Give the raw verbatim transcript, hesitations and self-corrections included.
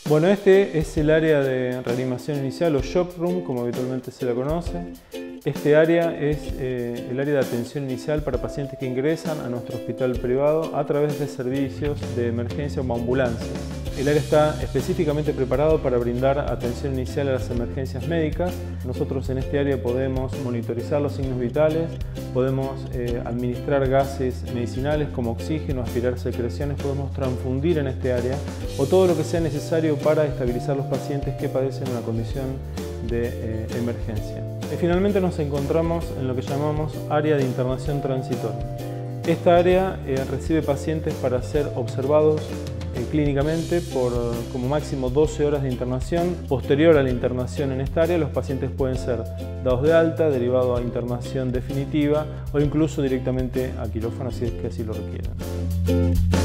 Bueno, este es el área de reanimación inicial o shock room, como habitualmente se la conoce. Este área es eh, el área de atención inicial para pacientes que ingresan a nuestro hospital privado a través de servicios de emergencia o ambulancias. El área está específicamente preparado para brindar atención inicial a las emergencias médicas. Nosotros en este área podemos monitorizar los signos vitales, podemos eh, administrar gases medicinales como oxígeno, aspirar secreciones, podemos transfundir en este área o todo lo que sea necesario para estabilizar los pacientes que padecen una condición de eh, emergencia. Y finalmente nos encontramos en lo que llamamos área de internación transitoria. Esta área eh, recibe pacientes para ser observados eh, clínicamente por como máximo doce horas de internación. Posterior a la internación en esta área, los pacientes pueden ser dados de alta, derivados a internación definitiva o incluso directamente a quirófano si es que así lo requieren.